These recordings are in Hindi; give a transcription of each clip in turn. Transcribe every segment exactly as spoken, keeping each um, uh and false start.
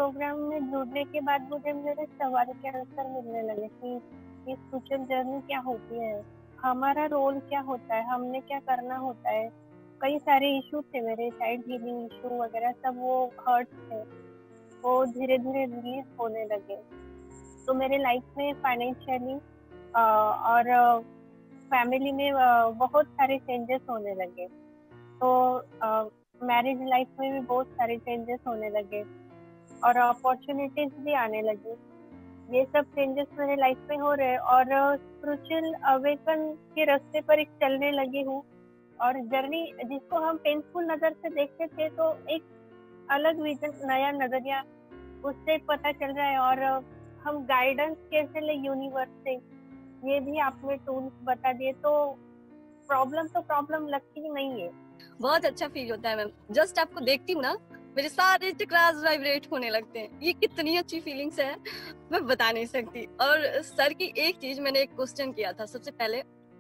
प्रोग्राम में जुड़ने के बाद मुझे मेरे सवाल के आंसर मिलने लगे कि ये स्पिरिचुअल जर्नी क्या होती है, हमारा रोल क्या होता है, हमने क्या करना होता है। कई सारे इशू थे मेरे, चाइल्ड हीलिंग इशू वगैरह सब, वो हर्ट थे, वो धीरे धीरे रिलीज होने लगे। तो मेरे लाइफ में फाइनेंशियली और फैमिली में बहुत सारे चेंजेस होने लगे। तो मैरिज लाइफ में भी बहुत सारे चेंजेस होने लगे और अपॉर्चुनिटीज भी आने लगी। ये सब चेंजेस मेरे लाइफ में हो रहे और स्पिरिचुअल अवेकन के रास्ते पर एक चलने लगी हूँ। और जर्नी जिसको हम पेनफुल नजर से देखते थे, तो एक अलग विजन, नया नजरिया उससे पता चल रहा है। और हम गाइडेंस कैसे ले यूनिवर्स से, ये भी आपने टूल्स बता दिए। तो प्रॉब्लम तो प्रॉब्लम लगती ही नहीं है। बहुत अच्छा फील होता है मैम, जस्ट आपको देखती हूँ ना, मेरे सारे चक्रास वाइब्रेट होने लगते हैं। ये कितनी अच्छी फीलिंग्स है, मैं बता नहीं सकती। और सर की एक चीज, मैंने एक क्वेश्चन किया था सबसे पहले,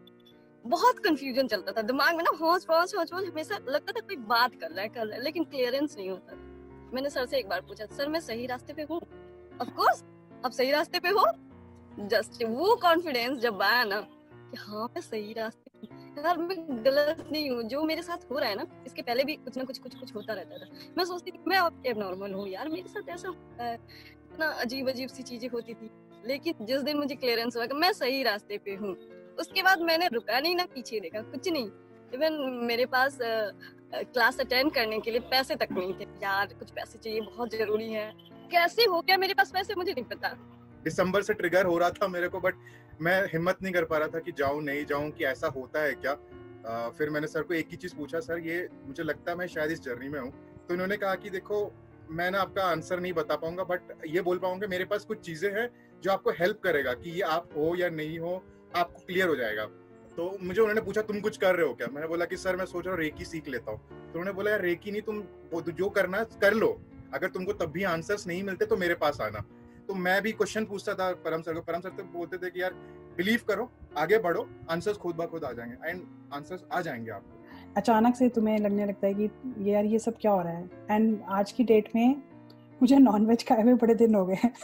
बहुत कंफ्यूजन चलता था दिमाग में ना, हौच पौच हौच पौच, हमेशा लगता था कोई बात कर रहा है कर रहा है लेकिन क्लियरेंस नहीं होता। मैंने सर से एक बार पूछा, सर मैं सही रास्ते पे हूँ? ऑफ कोर्स आप सही रास्ते पे हो। जस्ट वो कॉन्फिडेंस जब आया ना कि हाँ मैं सही रास्ते पे हूँ, यार मैं गलत नहीं हूँ। जो मेरे साथ हो रहा है ना, इसके पहले भी कुछ ना कुछ कुछ कुछ होता रहता था। मैं सोचती थी मैं अब एबनॉर्मल हूँ, यार मेरे साथ ऐसा होता है, इतना अजीब अजीब सी चीजें होती थी। लेकिन जिस दिन मुझे क्लियरेंस हुआ कि मैं सही रास्ते पे हूँ, उसके बाद मैंने रुका नहीं, ना पीछे देखा, कुछ नहीं। इवन मेरे पास क्लास अटेंड करने के लिए पैसे तक नहीं थे। यार कुछ पैसे चाहिए, बहुत जरूरी है। कैसे हो गया मेरे पास पैसे, मुझे नहीं पता। दिसंबर से ट्रिगर हो रहा था मेरे को, बट मैं हिम्मत नहीं कर पा रहा था कि जाऊं नहीं जाऊं, कि ऐसा होता है क्या। आ, फिर मैंने सर को एक ही चीज पूछा, सर ये मुझे लगता है मैं शायद इस जर्नी में हूँ। तो इन्होंने कहा कि देखो मैं ना आपका आंसर नहीं बता पाऊंगा, बट ये बोल पाऊंगा मेरे पास कुछ चीजें हैं जो आपको हेल्प करेगा कि ये आप हो या नहीं हो, आपको क्लियर हो जाएगा। तो मुझे उन्होंने पूछा तुम कुछ कर रहे हो क्या? मैंने बोला कि सर मैं सोच रहा हूँ रेकी सीख लेता हूँ। तो उन्होंने बोला यार रेकी नहीं, तुम जो करना कर लो, अगर तुमको तब भी आंसर्स नहीं मिलते तो मेरे पास आना। तो मैं भी क्वेश्चन पूछता था परम सर को। परम सर तो बोलते थे कि यार बिलीव करो, आगे बढ़ो, आंसर्स खुद ब खुद आ जाएंगे, एंड आंसर्स आ जाएंगे आपको। अचानक से तुम्हें लगने लगता है कि ये यार ये सब क्या हो रहा है। एंड आज की डेट में मुझे नॉनवेज खाए हुए बड़े दिन हो गए हैं,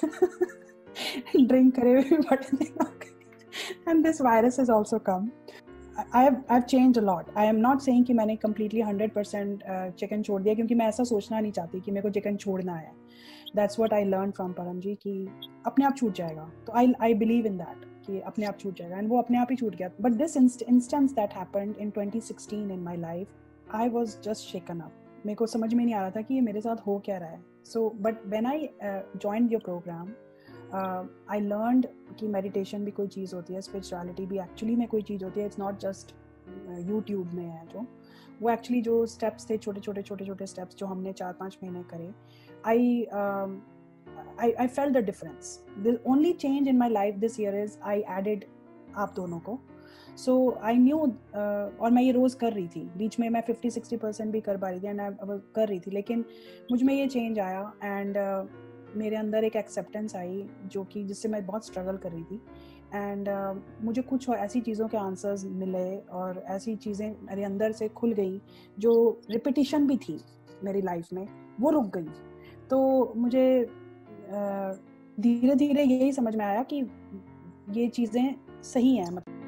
ड्रिंक करे हुए बड़े दिन हो गए, and this virus has also come. I have I've changed a lot. I am not saying कि मैंने completely one hundred percent chicken छोड़ दिया, क्योंकि मैं ऐसा सोचना नहीं चाहती कि मेरे को चिकन छोड़ना है। That's what I learned from परम जी, कि अपने आप छूट जाएगा। तो I I believe in that कि अपने आप छूट जाएगा, and वो अपने आप ही छूट गया। But this inst- instance that happened in twenty sixteen in my life, I was just shaken up. मेरे को समझ में नहीं आ रहा था कि ये मेरे साथ हो क्या रहा है। So but when I uh, joined your program, I uh, learned कि मेडिटेशन भी कोई चीज़ होती है, स्पिरिचुअलिटी भी एक्चुअली में कोई चीज़ होती है। इट्स नॉट जस्ट यूट्यूब में है जो, वो एक्चुअली जो स्टेप्स थे, छोटे छोटे छोटे छोटे स्टेप्स जो हमने चार पाँच महीने करे, I I I felt the difference. The only change in my life this year is I added आप दोनों को। सो आई न्यू, और मैं ये रोज़ कर रही थी, बीच में मैं फिफ्टी सिक्सटी परसेंट भी कर पा रही थी, एंड आई कर रही थी, लेकिन मुझ में ये चेंज आया, एंड मेरे अंदर एक एक्सेप्टेंस आई जो कि जिससे मैं बहुत स्ट्रगल कर रही थी। एंड uh, मुझे कुछ ऐसी चीज़ों के आंसर्स मिले और ऐसी चीज़ें मेरे अंदर से खुल गई जो रिपीटिशन भी थी मेरी लाइफ में, वो रुक गई। तो मुझे धीरे धीरे यही समझ में आया कि ये चीज़ें सही हैं। मतलब